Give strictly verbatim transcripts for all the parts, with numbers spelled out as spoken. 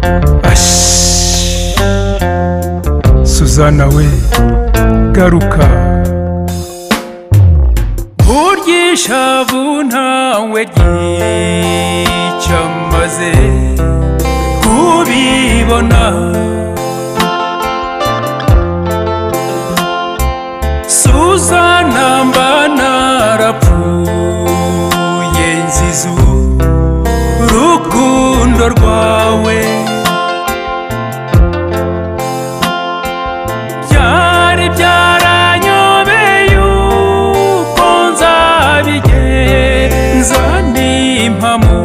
Ash Suzana we garuka burya ishavu ntawe ryicamaze kubibona Suzana mba narapfuye nzizu rukundo rwawe byari byaranyobeye uko nzabigenza n'impamo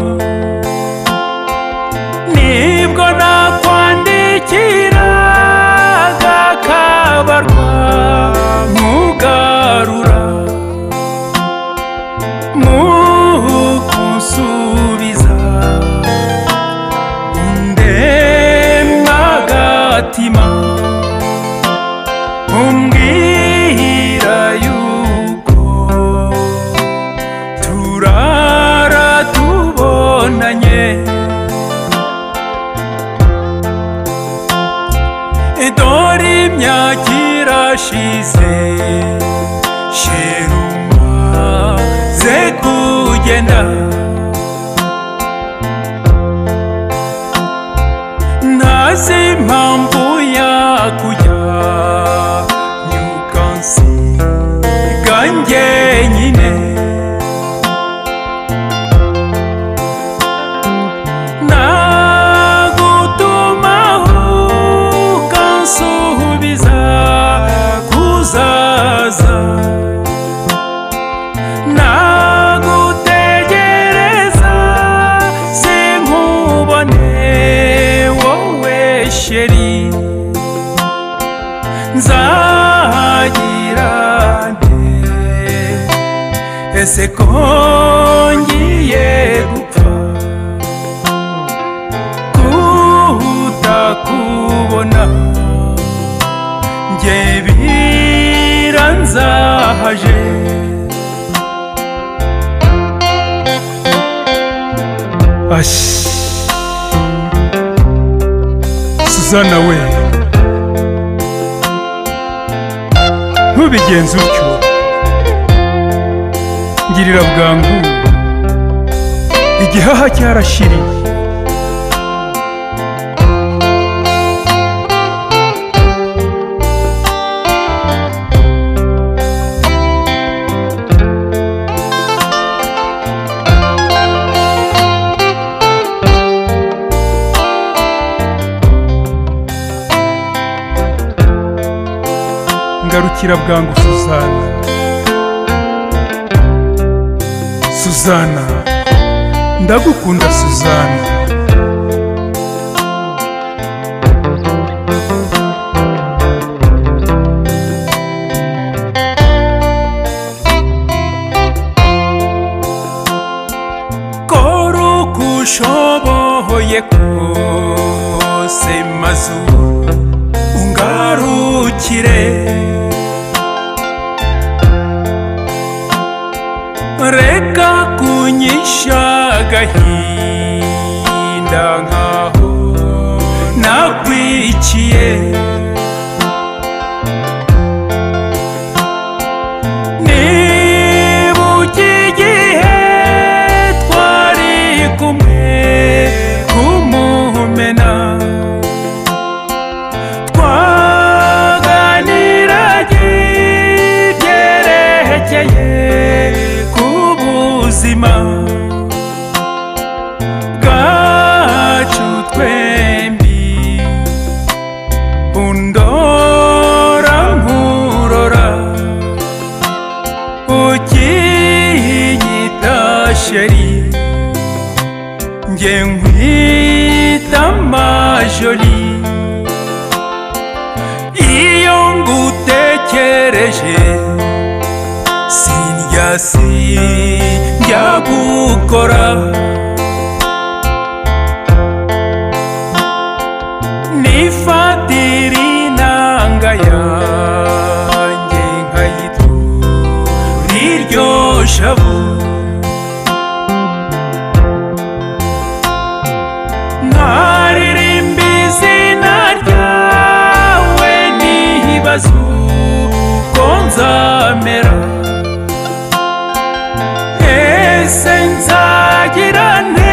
nibwo nakwandikiraga kabarwa mugarura mukunsubiza undemagatima umbwira yuko turara tubonanye dore imyaka irashize sheruma ze kugenda ntazi impamvu yakujya nyukansiga njyenyine nagutumaho ukansubiza kuzaza nagutegereza sinkubone wowe sheri nzagira nte ese ko ngiye gupfa kutakubona njye biranzahaje Ash Suzana we ntubigenze utyo ngirira bwangu igihaha cyarashiriye garukira bwangu Suzana Suzana ndagukunda Suzana kora uko ushoboye kose mazu ungarukire reka kunyisha agahinda nkaho nakwiciye nibuka igihe twari kumwe kumumena twaganiraga ibyerekeye ubuzima bwacu twembi undora nkurora ukinyita sheri njye nkwita majoli iyo ngutekereje sinjya sinjya gukora nifatira inanga yanjye nkayitura iryo shavu nkaririmba nibaza uko nzamera ese nzagira nte